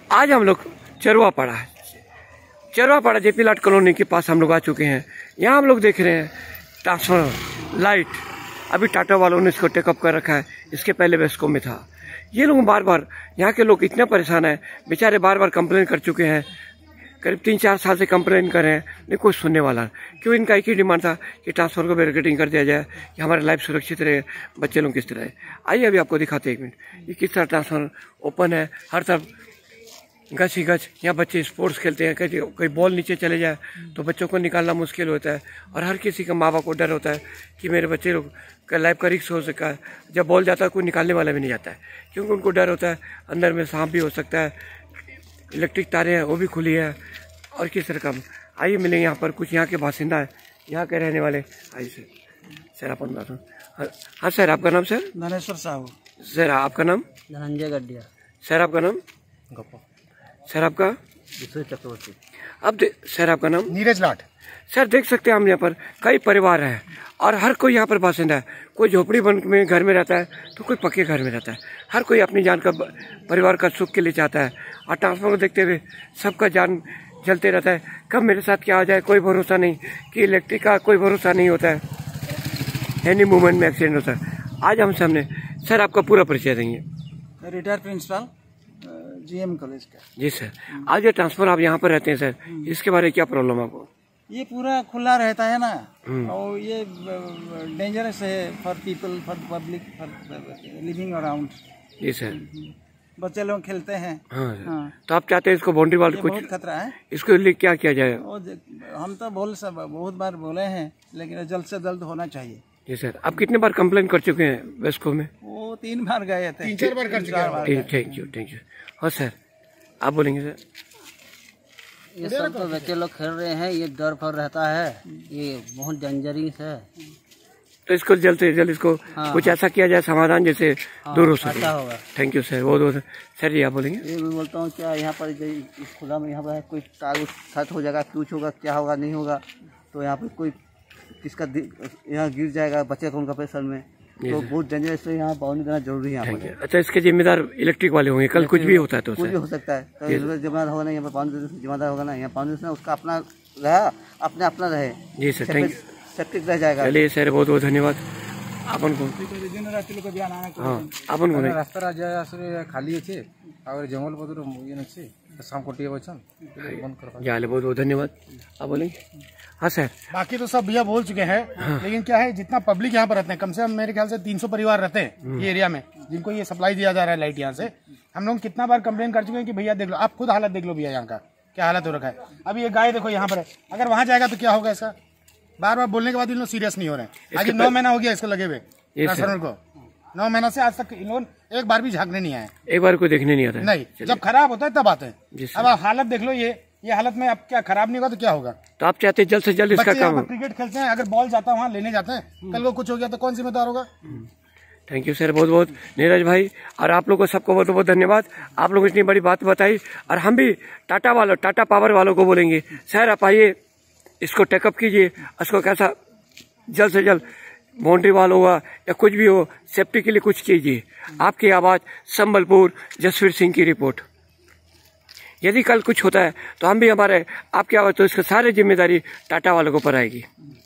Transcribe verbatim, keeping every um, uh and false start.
आज हम लोग चरुआ पड़ा है, चरुआ पड़ा जेपी लाट कॉलोनी के पास हम लोग आ चुके हैं। यहाँ हम लोग देख रहे हैं ट्रांसफार्मर लाइट, अभी टाटा वालों ने इसको टेकअप कर रखा है, इसके पहले वेस्को में था। ये लोग बार बार, यहाँ के लोग इतने परेशान हैं, बेचारे बार बार कंप्लेन कर चुके हैं, करीब तीन चार साल से कंप्लेन कर रहे हैं, नहीं कोई सुनने वाला। क्यों? इनका एक ही डिमांड था कि ट्रांसफार्मर को बैरिकेडिंग कर दिया जाए कि हमारी लाइफ सुरक्षित रहे, बच्चे लोग किस तरह है। आइए अभी आपको दिखाते हैं एक मिनट, ये किस तरह ट्रांसफार्मर ओपन है, हर तरफ गच ही गच। यहाँ बच्चे स्पोर्ट्स खेलते हैं, कहीं कोई बॉल नीचे चले जाए तो बच्चों को निकालना मुश्किल होता है, और हर किसी का माँ बाप को डर होता है कि मेरे बच्चे लोग का लाइफ का रिस्क हो सकता है। जब बॉल जाता है कोई निकालने वाला भी नहीं जाता है, क्योंकि उनको डर होता है अंदर में सांप भी हो सकता है, इलेक्ट्रिक तारें हैं वो भी खुली है, और किस तरह का। आइए मिलेंगे यहाँ पर कुछ यहाँ के बासिंदा है, यहाँ के रहने वाले। आइए सर, सर अपन बात। हाँ सर, आपका नाम सर? धनेश्वर साहू। सर आपका नाम? धनंजय गड्डिया। सर आपका नाम? गप्पा। सर आपका? चक्रवर्ती। अब सर आपका नाम? नीरज लाट। सर देख सकते हैं हम यहाँ पर कई परिवार हैं, और हर कोई यहाँ पर बासिंदा है। कोई झोपड़ी बन में घर में रहता है तो कोई पक्के घर में रहता है। हर कोई अपनी जान का, परिवार का सुख के लिए चाहता है, और ट्रांसफार्मर को देखते हुए सबका जान जलते रहता है। कब मेरे साथ क्या आ जाए कोई भरोसा नहीं, कि इलेक्ट्रिक का कोई भरोसा नहीं होता है, एनी मोमेंट में एक्सीडेंट होता है। आज हम सामने सर आपका पूरा परिचय देंगे। रिटायर्ड प्रिंसिपल जीएम कॉलेज का। जी सर, आज ये ट्रांसफर आप यहाँ पर रहते हैं सर, इसके बारे में क्या प्रॉब्लम आपको? ये पूरा खुला रहता है ना, और ये डेंजरस है for people, for public, for living around. जी सर, बच्चे लोग खेलते हैं। हाँ, हाँ। तो आप चाहते हैं इसको बाउंड्री वाल कुछ बहुत खतरा है, इसको लिए क्या किया जाए? हम तो बोल सब बहुत बार बोले हैं, लेकिन जल्द से जल्द होना चाहिए। जी सर, आप कितने बार कंप्लेन कर चुके हैं वेस्को में? वो तीन बार गए थे, तीन चार बार कर चुके हैं। Thank you, thank you. हाँ सर, आप बोलेंगे सर? ये सब तो बच्चे लोग खेल रहे हैं, ये डर फर रहता है, ये बहुत डेंजरस है, तो इसको जल्द से जल्द इसको हाँ, कुछ ऐसा किया जाए समाधान जैसे हाँ, दूर हो सके। थैंक यू सर, बहुत बहुत। सर जी आप बोलेंगे? ये मैं बोलता हूँ क्या यहाँ पर इस खुला में यहाँ पर कोई तार छत हो जाएगा, कुछ होगा, क्या होगा नहीं होगा, तो यहाँ पर कोई किसका यहाँ गिर जाएगा, बच्चे को उनका प्रेशर में, तो बहुत डेंजरस है, यहाँ बाउंड्री देना जरूरी है यहाँ पर। अच्छा, इसके जिम्मेदार इलेक्ट्रिक वाले होंगे, कल कुछ भी होता है तो कुछ भी हो सकता है, तो जिम्मेदार होगा ना यहाँ पर, बाउंड्री जिम्मेदार होगा ना यहाँ, बाउंड्री ना उसका अपना रहा, अपने अपना रहे। जी सर, थैंक यू। सेप्टिक रह जाएगा। चलिए सर, बहुत बहुत धन्यवाद। अपन को हाँ, अपन को रास्ता राजा खाली अच्छे और जंगल पत्र ये अच्छे शाम को टिके बचन बंद कर जाले। बहुत बहुत धन्यवाद। आप बोलेंगे? हाँ सर, बाकी तो सब भैया बोल चुके हैं। हाँ। लेकिन क्या है, जितना पब्लिक यहाँ पर रहते हैं, कम से कम मेरे ख्याल से तीन सौ परिवार रहते हैं ये एरिया में, जिनको ये सप्लाई दिया जा रहा है लाइट यहाँ से। हम लोग कितना बार कंप्लेन कर चुके हैं कि भैया देख लो, आप खुद हालत देख लो भैया यहाँ का क्या हालत हो रखा है। अभी ये गाय देखो यहाँ पर है, अगर वहाँ जाएगा तो क्या होगा इसका? बार बार बोलने के बाद इन लोग सीरियस नहीं हो रहे हैं। आज नौ महीना हो गया इसको लगे हुए ट्रांसफार्मर को, नौ महीना से आज तक इन लोग एक बार भी झांकने नहीं आए, एक बार कोई देखने नहीं आता। नहीं, जब खराब होता है तब आते हैं। अब हालत देख लो, ये ये हालत में अब क्या खराब नहीं होगा तो क्या होगा? तो आप चाहते हैं जल्द से जल्द इसका काम? क्रिकेट खेलते हैं, अगर बॉल जाता है वहाँ लेने जाते हैं, कल को कुछ हो गया तो कौन जिम्मेदार होगा? थैंक यू सर, बहुत बहुत नीरज भाई, और आप लोगों को सबको बहुत बहुत धन्यवाद। आप लोग इतनी बड़ी बात बताई, और हम भी टाटा वालों, टाटा पावर वालों को बोलेंगे, सर आप आइए, इसको टेकअप कीजिए, इसको कैसा जल्द से जल्द बाउंड्री वाल होगा या कुछ भी हो, सेफ्टी के लिए कुछ कीजिए। आपकी आवाज़, संबलपुर, जसवीर सिंह की रिपोर्ट। यदि कल कुछ होता है तो हम भी हमारे आपकी आवाज़, तो इसका सारी जिम्मेदारी टाटा वालों को पर आएगी।